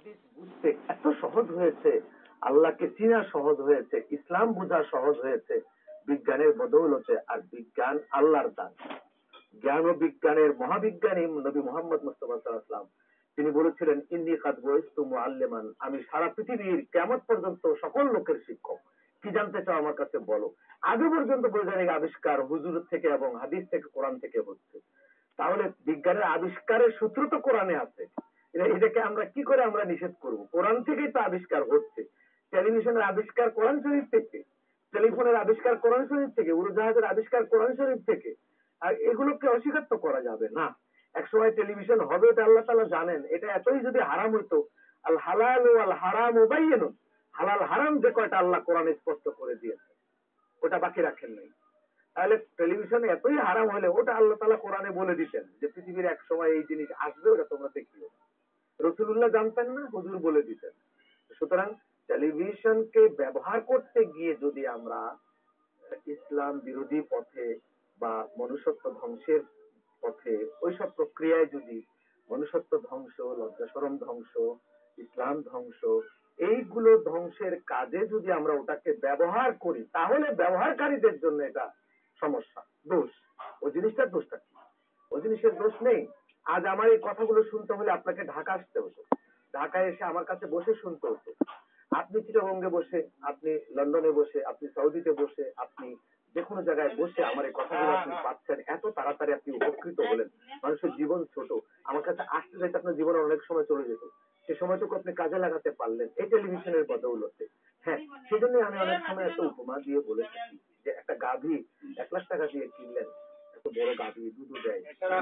হাদিস বুঝতে এত সহজ হয়েছে, আল্লাহকে চিনা সহজ হয়েছে, ইসলাম বোঝা সহজ হয়েছে বিজ্ঞানের বদৌলতে। আর বিজ্ঞান আল্লাহর দান। জ্ঞান ও বিজ্ঞানের মহাবিজ্ঞানী নবী মোহাম্মদ মুস্তাফা সাল্লাল্লাহু আলাইহি ওয়াসাল্লাম তিনি বলেছিলেন, ইন্নী কাদ বুইস্তু মুআল্লিমান, আমি সারা পৃথিবীর কিয়ামত পর্যন্ত সকল লোকের শিক্ষক। কি জানতে চাও আমার কাছে বলো। আজও পর্যন্ত বৈজ্ঞানিক আবিষ্কার হুজুর থেকে এবং হাদিস থেকে, কোরআন থেকে হচ্ছে। তাহলে বিজ্ঞানের আবিষ্কারের সূত্র তো কোরআনে আছে। এটাকে আমরা কি করে আমরা নিষেধ করব? কোরআন থেকেই তো আবিষ্কার হচ্ছে। টেলিভিশনের আবিষ্কার কোরআন শরীফ থেকে, টেলিফোনের আবিষ্কার কোরআন শরীফ থেকে, উড়োজাহাজের আবিষ্কার কোরআন শরীফ থেকে। আর এগুলোকে অস্বীকার তো করা যাবে না। একসময় টেলিভিশন হবে, এটা আল্লাহ তাআলা জানেন। এটা এতই যদি হারাম হইতো, আল হালাল ওয়াল হারাম মুবাইয়িনুন, হালাল হারাম যে কয়টা আল্লাহ কোরআনে স্পষ্ট করে দিয়েছে, ওটা বাকি রাখেন নাই। তাহলে টেলিভিশন এতই হারাম হলে ওটা আল্লাহ তাআলা কোরআনে বলে দিতেন যে পৃথিবীর এক সময় এই জিনিস আসবে, ওটা তোমরা দেখিও। রাসূলুল্লাহ জানতেন না, হুজুর বলে দিতেন। সুতরাং টেলিভিশনকে ব্যবহার করতে গিয়ে যদি আমরা ইসলাম বিরোধী পথে বা মনুষ্যত্ব ধ্বংসের পথে, ওইসব প্রক্রিয়ায় যদি মনুষ্যত্ব ধ্বংস, লজ্জাশরম ধ্বংস, ইসলাম ধ্বংস, এইগুলো ধ্বংসের কাজে যদি আমরা ওটাকে ব্যবহার করি, তাহলে ব্যবহারকারীদের জন্য এটা সমস্যা, দোষ। ওই জিনিসটার দোষটা কি? ওই জিনিসের দোষ নেই। আজ আমার এই কথাগুলো শুনতে হলে আপনাকে ঢাকা আসতে হতো, ঢাকায় এসে আমার কাছে বসে শুনতে হতো। আপনি চিটাগঙ্গে বসে, আপনি লন্ডনে বসে, আপনি সৌদিতে বসে, আপনি যে কোনো জায়গায় বসে আমার এই কথাগুলো আপনি পাচ্ছেন। এত তাড়াতাড়ি আপনি উপকৃত হলেন। মানুষের জীবন ছোট, আমার কাছে আসতে যাইতে আপনার জীবনে অনেক সময় চলে যেত। সে সময়টুকু আপনি কাজে লাগাতে পারলেন এই টেলিভিশনের বদৌলতে। হ্যাঁ, সেজন্য আমি অনেক সময় এত উপমা দিয়ে বলে থাকি যে একটা গাভী 1,00,000 টাকা দিয়ে কিনলেন, এত বড় গাভী দুধ দেয়,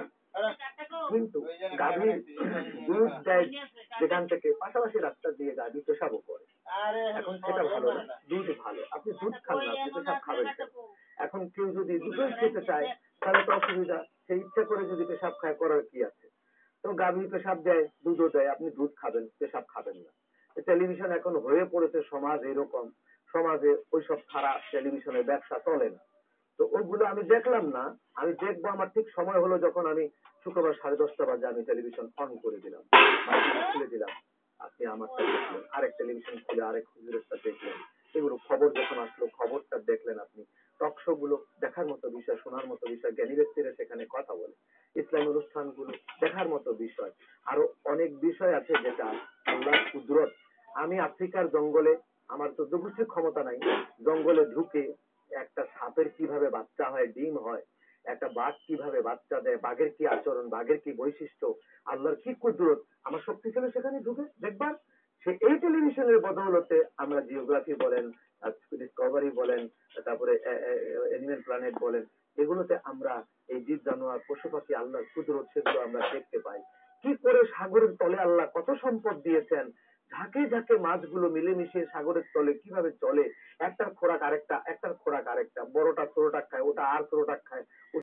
কিন্তু গাভীর দুধ দেয় যেখান থেকে, পাশাপাশি রাস্তা দিয়ে গাভী পেশাবও করে। এখন সেটা ভালো না, দুধ ভালো, আপনি দুধ খান না, আপনি পেশাব খাবেন কেন? এখন কেউ যদি দুটোই খেতে চায় তাহলে তো অসুবিধা। সে ইচ্ছা করে যদি পেশাব খায়, করার কি আছে? তো গাভী পেশাব দেয়, দুধও দেয়, আপনি দুধ খাবেন, পেশাব খাবেন না। টেলিভিশন এখন হয়ে পড়েছে সমাজ এরকম, সমাজে ওইসব ছাড়া টেলিভিশনের ব্যবসা চলে না। তো ওগুলো আমি দেখলাম না, আমি দেখবো আমার ঠিক সময় হলো যখন আমি শুক্রবার 10:30 বাজে আমি টেলিভিশন অন করে দিলাম, খুলে দিলাম। আপনি আমারটা দেখলেন, আরেক টেলিভিশন খুলে আরেক হুজুরেরটা দেখলেন। এগুলো খবর যখন আসলো, খবরটা দেখলেন আপনি। টক শো গুলো দেখার মতো বিষয়, শোনার মতো বিষয়, জ্ঞানী ব্যক্তিরা সেখানে কথা বলে। ইসলামী অনুষ্ঠানগুলো দেখার মতো বিষয়। আরো অনেক বিষয় আছে যেটা আল্লাহর কুদরত। আমি আফ্রিকার জঙ্গলে, আমার 14 গোষ্ঠীর ক্ষমতা নাই, জঙ্গলে ঢুকে একটা সাপের কিভাবে বাচ্চা হয়, ডিম হয়, একটা বাঘ কিভাবে বাচ্চা দেয়, বাঘের কি আচরণ, বাঘের কি বৈশিষ্ট্য, আল্লাহর কি কুদরত, আমার শক্তি ছিল সেখানে ঢুকে দেখবার। সে এই টেলিভিশনের বদৌলতে আমরা জিওগ্রাফি বলেন, ডিসকভারি বলেন, তারপরে এনিম্যাল প্ল্যানেট বলেন, এগুলোতে আমরা এই জীব জানোয়ার পশু পাখি আল্লাহর কুদরত সেগুলো আমরা দেখতে পাই। কি করে সাগরের তলে আল্লাহ কত সম্পদ দিয়েছেন, ঝাঁকে ঝাঁকে মাছগুলো মিলেমিশে সাগরের তলে কিভাবে চলে, একটার খোরাক আরেকটা, একটার খোরাক আরেকটা, বড়টা ছোটটা খায়, ওটা আর ছোটটা খায়,